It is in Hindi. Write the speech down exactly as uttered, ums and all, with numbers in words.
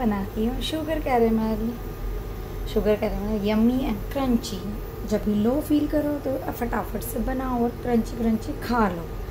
बनाती हूँ sugar caramel. Sugar caramel yummy and crunchy. जब भी लो फील करो तो फटाफट से बनाओ और क्रंची क्रंची खा लो।